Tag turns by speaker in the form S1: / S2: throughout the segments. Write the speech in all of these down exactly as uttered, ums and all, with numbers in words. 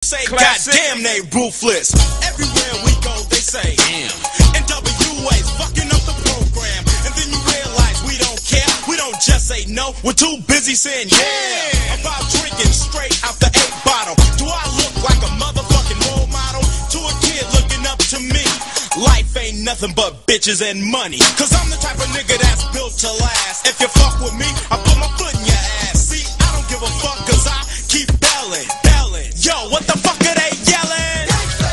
S1: say,
S2: Classic.
S1: goddamn, they ruthless. Everywhere we go, they say, damn. N W A's fucking up the program. And then you realize we don't care. We don't just say no. We're too busy saying yeah. About drinking straight out the eight bottle. Do I look like a motherfucking role model to a kid looking up to me? Life ain't nothing but bitches and money. Cause I'm the type of nigga that's built to last. If you fuck with me, I put my foot in your ass. See, I don't give a fuck cause I keep belling, belling. Yo, what the fuck are they yelling?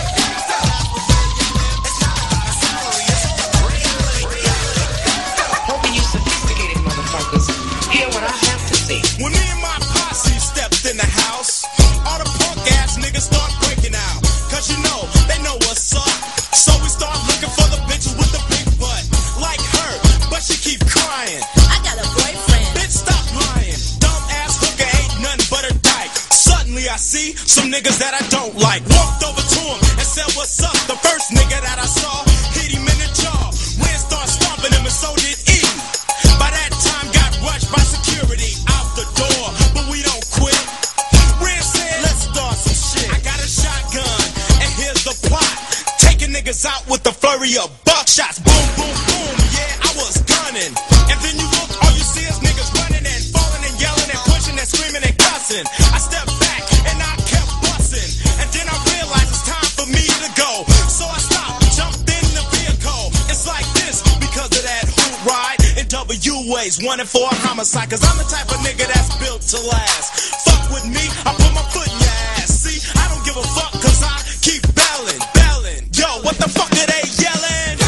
S3: Hoping you sophisticated motherfuckers hear what I have to say.
S1: When me and my posse stepped in the house, all the punk ass niggas start breaking out. Cause you know, they know what's up. So we start looking for the bitches with the big butt. Like her, but she keep crying.
S4: I got a boyfriend.
S1: Bitch, stop lying. Dumb ass hooker ain't nothing but a dyke. Suddenly I see some niggas that I don't like. Walked over to him and said, what's up? The first nigga that I saw hit him in the jaw. Ren started stomping him and so did E. By that time got rushed by security out the door, but we don't quit. Ren said, let's start some shit. I got a shotgun and here's the plot. Taking niggas out with the flurry of buckshots. Boom, boom, boom, yeah, I was gunning. And then you look, all you see is niggas running and falling and yelling and pushing and screaming and cussing. I stepped back and I kept busting. And then I realized it's time for me to go. So I stopped, jumped in the vehicle. It's like this because of that hoot ride. N W A's wanted for a homicide. Cause I'm the type of nigga that's built to last. Fuck with me, I put my foot in your ass. See, I don't give a fuck cause I keep belling, belling. Yo, what the fuck are they yelling?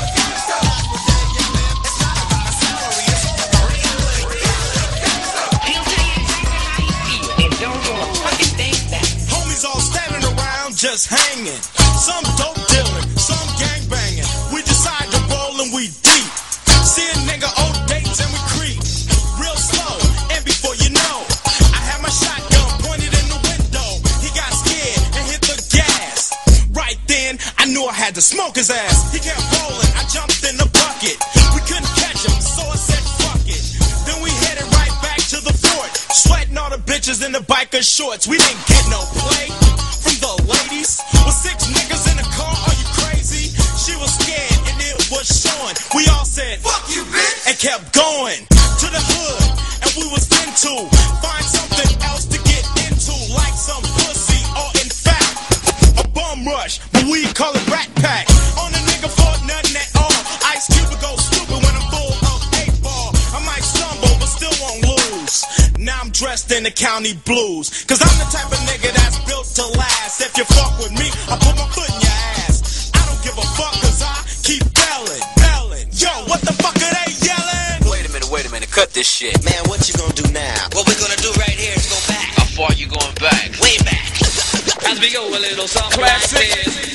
S3: He'll tell you exactly how you feel and don't give a fucking thing back.
S1: Homies all standing around just hanging. Some dope dealing, some gang banging. We decide to roll and we deep. See a nigga old dates and we creep. Real slow, and before you know, I had my shotgun pointed in the window. He got scared and hit the gas. Right then, I knew I had to smoke his ass. He kept rolling, I jumped in the bucket. We couldn't catch him, so I said fuck it. Then we headed right back to the fort. Sweating all the bitches in the biker shorts. We didn't get no play from the ladies. With six niggas in the car, are you crazy? She was scared and it was showing. We all said fuck you, bitch, and kept going to the hood. And we was into find something else to get into, like some pussy or in fact a bum rush, but we call it Rat Pack. On a nigga for nothing at all. Ice Cube would go stupid when I'm full of eight ball. I might stumble, but still won't lose. Now I'm dressed in the county blues. Cause I'm the type of nigga that's built to last. If you fuck with me, I put my foot in your ass. I don't give a fuck cause I keep belling, belling. Yo, what the fuck are they yelling?
S5: Wait a minute, wait a minute, cut this shit.
S6: Man, what you gonna do now?
S7: What we're gonna do right here is go back.
S5: How far you going back?
S7: Way back.
S8: As we go a little something
S2: Classic.
S8: like this.